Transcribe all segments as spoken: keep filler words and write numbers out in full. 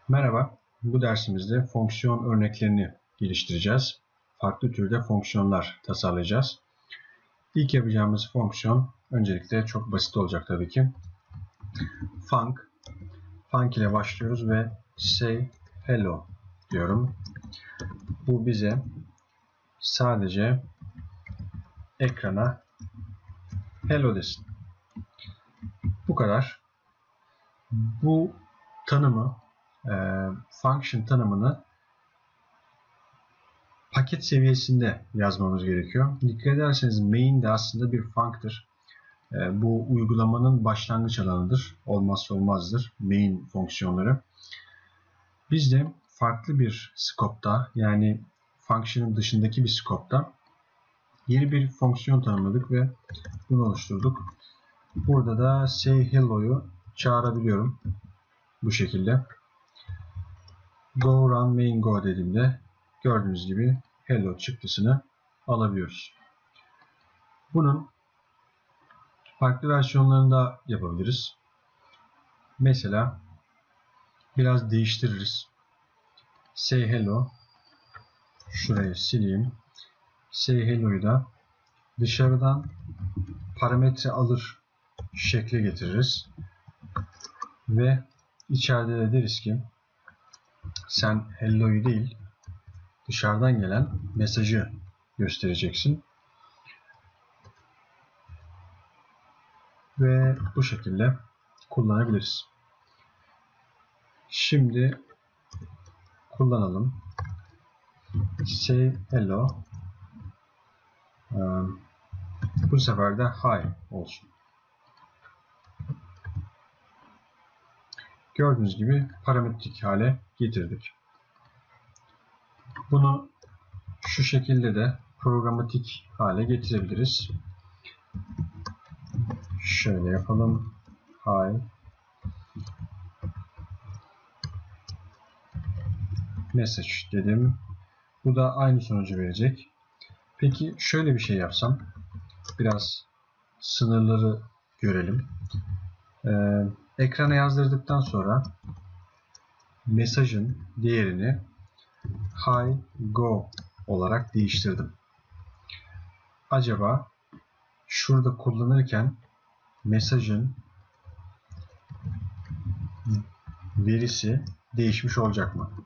Merhaba, bu dersimizde fonksiyon örneklerini geliştireceğiz. Farklı türde fonksiyonlar tasarlayacağız. İlk yapacağımız fonksiyon öncelikle çok basit olacak tabii ki. Func. Func ile başlıyoruz ve say hello diyorum. Bu bize sadece ekrana hello desin. Bu kadar. Bu tanımı, e, function tanımını paket seviyesinde yazmamız gerekiyor. Dikkat ederseniz main de aslında bir func'tır. E, bu uygulamanın başlangıç alanıdır. Olmazsa olmazdır main fonksiyonları. Biz de farklı bir scope'ta, yani function'ın dışındaki bir scope'ta yeni bir fonksiyon tanımladık ve bunu oluşturduk. Burada da say hello'yu çağırabiliyorum. Bu şekilde. Go run main go dediğimde gördüğünüz gibi hello çıktısını alabiliyoruz. Bunun farklı versiyonlarını da yapabiliriz. Mesela biraz değiştiririz. Say hello. Şurayı sileyim. Say hello'yu da dışarıdan parametre alır şekle getiririz. Ve içeride de deriz ki sen hello'yu değil dışarıdan gelen mesajı göstereceksin. Ve bu şekilde kullanabiliriz. Şimdi kullanalım. Say hello. Bu sefer de hi olsun. Gördüğünüz gibi parametrik hale getirdik. Bunu şu şekilde de programatik hale getirebiliriz. Şöyle yapalım. Hi. Message dedim. Bu da aynı sonucu verecek. Peki şöyle bir şey yapsam. Biraz sınırları görelim. Ee, ekrana yazdırdıktan sonra mesajın değerini hi go olarak değiştirdim. Acaba şurada kullanırken mesajın verisi değişmiş olacak mı?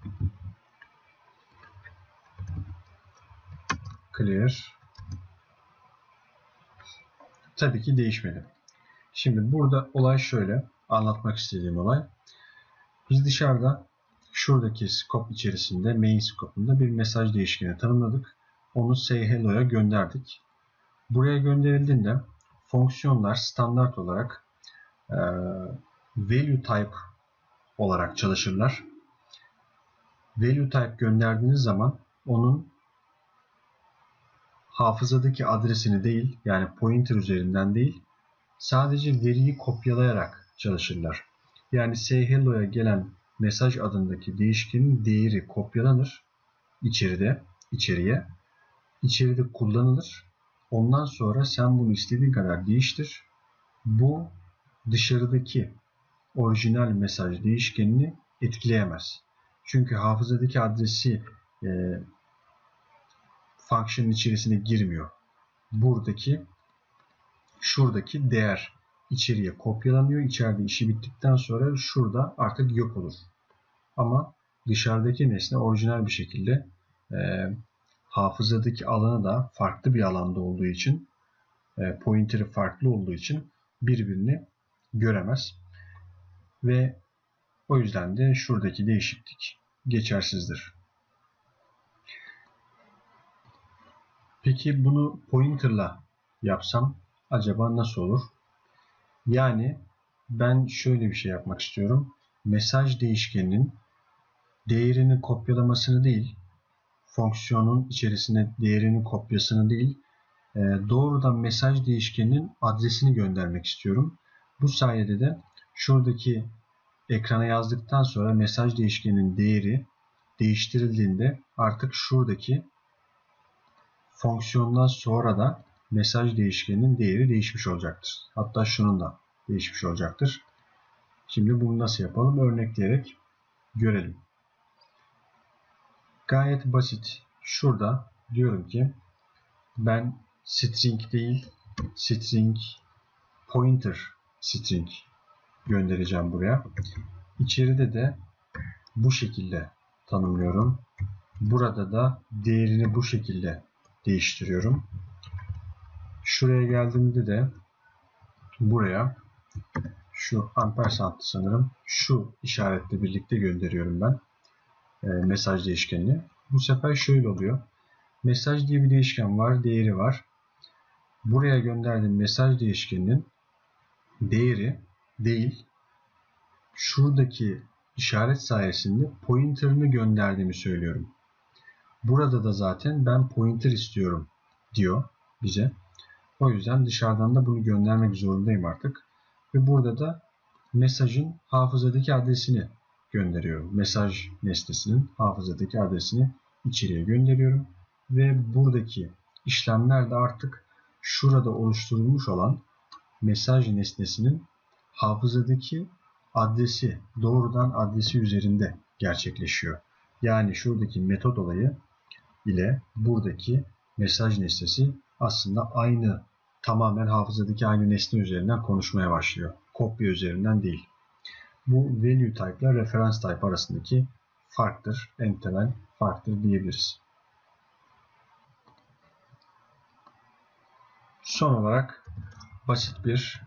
Clear. Tabii ki değişmedi. Şimdi burada olay şöyle. Anlatmak istediğim olay. Biz dışarıda şuradaki scope içerisinde main scope'unda bir mesaj değişkeni tanımladık. Onu say hello'ya gönderdik. Buraya gönderildiğinde fonksiyonlar standart olarak e, value type olarak çalışırlar. Value type gönderdiğiniz zaman onun hafızadaki adresini değil, yani pointer üzerinden değil, sadece veriyi kopyalayarak çalışırlar. Yani say hello'ya gelen mesaj adındaki değişkenin değeri kopyalanır içeride, içeriye. İçeride kullanılır. Ondan sonra sen bunu istediğin kadar değiştir. Bu dışarıdaki orijinal mesaj değişkenini etkileyemez. Çünkü hafızadaki adresi e, function'ın içerisine girmiyor. Buradaki şuradaki değer içeriye kopyalanıyor. İçeride işi bittikten sonra şurada artık yok olur. Ama dışarıdaki nesne orijinal bir şekilde e, hafızadaki alanı da farklı bir alanda olduğu için, e, pointer'i farklı olduğu için birbirini göremez. Ve o yüzden de şuradaki değişiklik geçersizdir. Peki bunu pointer'la yapsam acaba nasıl olur? Yani ben şöyle bir şey yapmak istiyorum. Mesaj değişkeninin değerini kopyalamasını değil, fonksiyonun içerisine değerinin kopyasını değil, doğrudan mesaj değişkeninin adresini göndermek istiyorum. Bu sayede de şuradaki ekrana yazdıktan sonra mesaj değişkeninin değeri değiştirildiğinde artık şuradaki fonksiyondan sonra da mesaj değişkeninin değeri değişmiş olacaktır. Hatta şunun da değişmiş olacaktır. Şimdi bunu nasıl yapalım? Örnekleyerek görelim. Gayet basit. Şurada diyorum ki ben string değil string pointer string göndereceğim buraya. İçeride de bu şekilde tanımlıyorum. Burada da değerini bu şekilde değiştiriyorum. Şuraya geldiğimde de buraya şu ampersand sanırım şu işaretle birlikte gönderiyorum ben e, mesaj değişkenini. Bu sefer şöyle oluyor. Mesaj diye bir değişken var, değeri var. Buraya gönderdiğim mesaj değişkeninin değeri değil, şuradaki işaret sayesinde pointer'ını gönderdiğimi söylüyorum. Burada da zaten ben pointer istiyorum diyor bize. O yüzden dışarıdan da bunu göndermek zorundayım artık. Ve burada da mesajın hafızadaki adresini gönderiyorum. Mesaj nesnesinin hafızadaki adresini içeriye gönderiyorum. Ve buradaki işlemler de artık şurada oluşturulmuş olan mesaj nesnesinin hafızadaki adresi, doğrudan adresi üzerinde gerçekleşiyor. Yani şuradaki metot olayı ile buradaki mesaj nesnesi aslında aynı, tamamen hafızadaki aynı nesne üzerinden konuşmaya başlıyor. Kopya üzerinden değil. Bu value type ile reference type arasındaki farktır. En temel farktır diyebiliriz. Son olarak basit bir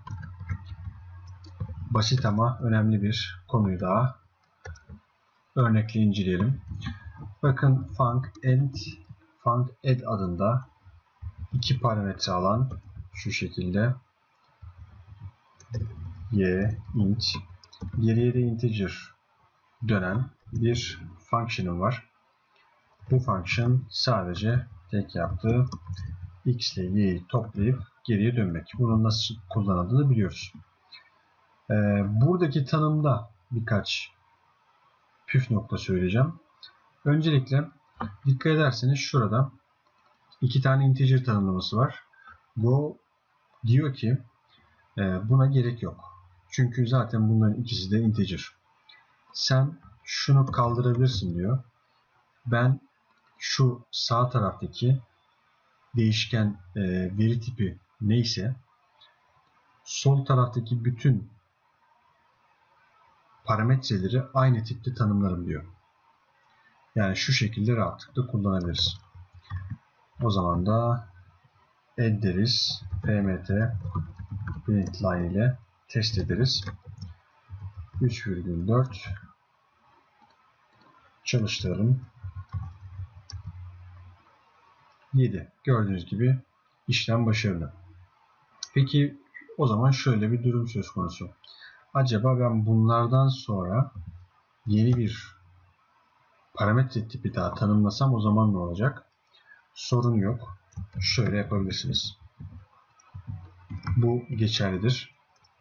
basit ama önemli bir konuyu daha örnekle inceleyelim. Bakın func add, func add adında iki parametre alan şu şekilde y, int, geriye de integer dönen bir function'ım var. Bu function sadece tek yaptığı x ile y'yi toplayıp geriye dönmek. Bunun nasıl kullanıldığını biliyoruz. Ee, buradaki tanımda birkaç püf nokta söyleyeceğim. Öncelikle dikkat ederseniz şurada iki tane integer tanımlaması var. Go diyor ki e, buna gerek yok. Çünkü zaten bunların ikisi de integer. Sen şunu kaldırabilirsin diyor. Ben şu sağ taraftaki değişken e, veri tipi neyse sol taraftaki bütün parametreleri aynı tipte tanımlarım diyor. Yani şu şekilde rahatlıkla kullanabiliriz. O zaman da add deriz. pmt println ile test ederiz. üç virgül dört çalıştıralım. yedi. Gördüğünüz gibi işlem başarılı. Peki o zaman şöyle bir durum söz konusu. Acaba ben bunlardan sonra yeni bir parametre tipi daha tanımlasam o zaman ne olacak? Sorun yok. Şöyle yapabilirsiniz. Bu geçerlidir.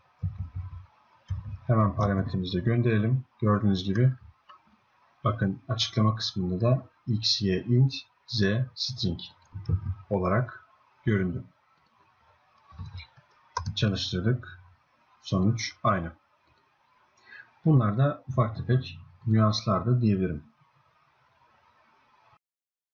Hemen parametremizi de gönderelim. Gördüğünüz gibi bakın açıklama kısmında da x, y, int, z, string olarak göründü. Çalıştırdık. Sonuç aynı. Bunlar da ufak tefek nüanslar da diyebilirim.